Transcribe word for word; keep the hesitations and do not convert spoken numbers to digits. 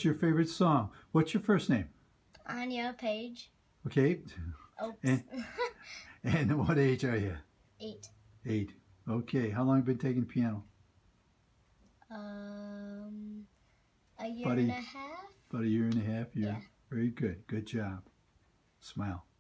What's your favorite song? What's your first name? Anya Page. Okay. Oops. And, and what age are you? Eight. Eight. Okay. How long have you been taking piano? Um, a year About and a, a half. about a year and a half. Year. Yeah. Very good. Good job. Smile.